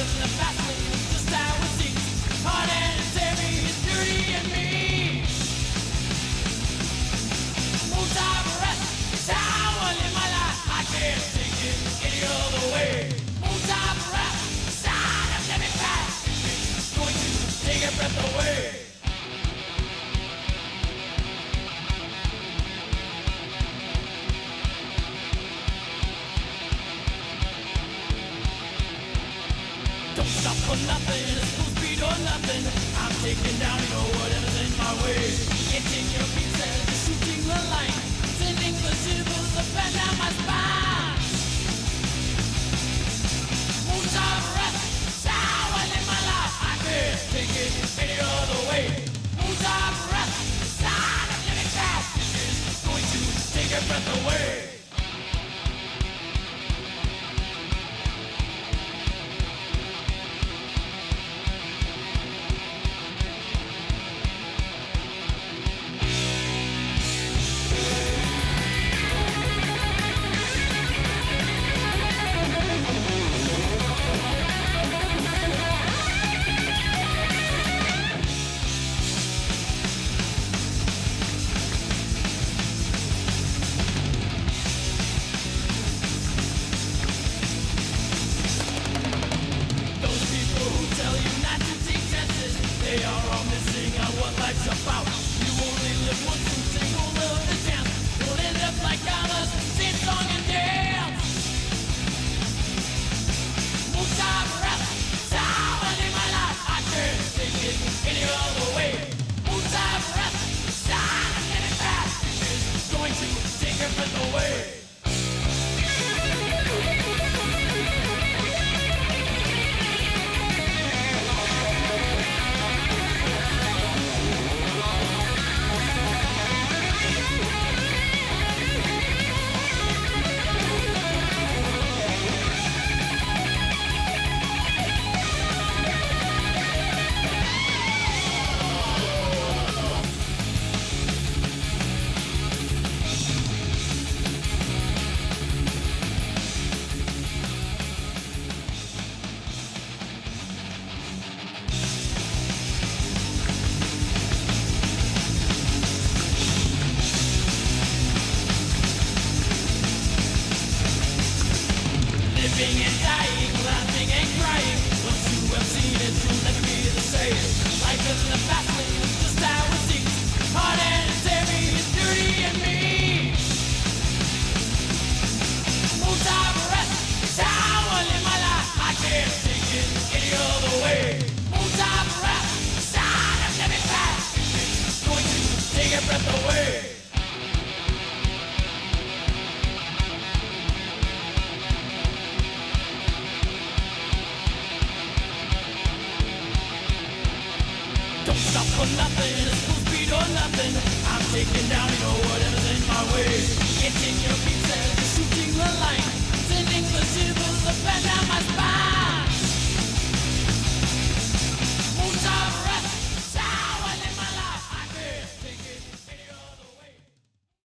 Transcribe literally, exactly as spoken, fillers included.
live in the fast lane, just how it seems. Hard and heavy, it's dirty and mean. Full time rest is how I live my life. I can't take it any other way. Full time rest, sign of living past. It's going to take your breath away. Don't stop for nothing, it's full speed or nothing. I'm taking down, you know, whatever's in my way. Getting your beats and shooting the line, sending the shivers up and down my spine. Full time rest, it's how I live my life. I can't take it any other way. Full time rest, sign of living fast. It's going to take your breath away. They are all missing on what life's about. You only live once and take all of the chance. You'll end up like others, sing song and dance. Full time rest, it's how I live my life. I can't take it any other way. Full time rest, sign of living fast. It's going to take your breath away. Living and dying, laughing and crying. Once you have seen it, you'll never be the same. Life is in the fast lane, it's just how it seems. Hard and it's heavy, it's dirty and mean. Full time rest, it's how I live my life. I can't take it any other way. Full time rest, sign of living fast. It's going to take your breath away. Don't stop for nothing, it's full speed or nothing. I'm taking down